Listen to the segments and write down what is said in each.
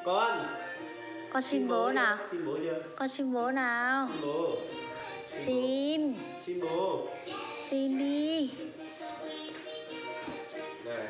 Con xin bố nào. Xin bố chưa? Con xin bố nào. Xin bố. Xin. Xin bố. Xin đi. Này,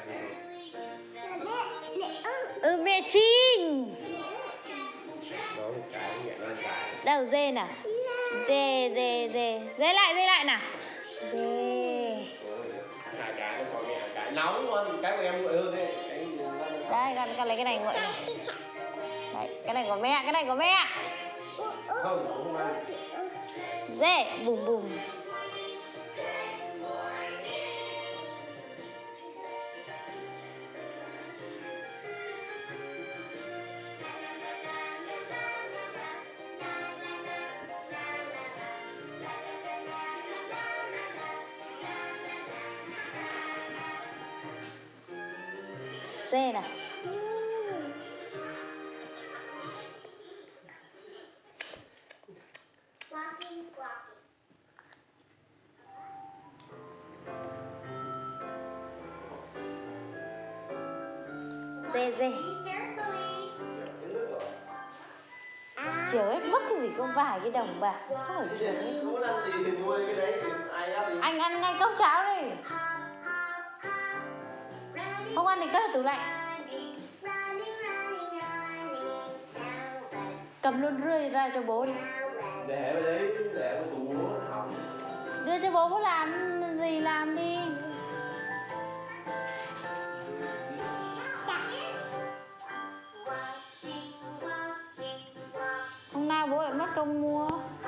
Mẹ xin. đó một cái nhẹ lên cái. Đâu dê nào. Dê. Dê lại nào. Dê. Hai cái nó còn mẹ cái nóng luôn, cái của em nguội hơn đấy. Đây, con lấy cái này nguội này. Đấy, cái này của mẹ, cái này của mẹ. Không ăn. Dê, bùm bùm. Dê nào. Dê. Chiều hết mất cái gì có vài cái đồng bạc. Không phải chiều hết mất. Muốn ăn gì thì mua cái đấy, ai ăn đi. Anh ăn ngay cốc cháo đi. Không ăn thì cất ở tủ lạnh. Cầm luôn rươi ra cho bố đi. Để vào đấy, để vào tủ bố nó hỏng. Đưa cho bố làm gì làm đi. Hôm nay bố lại mất công mua.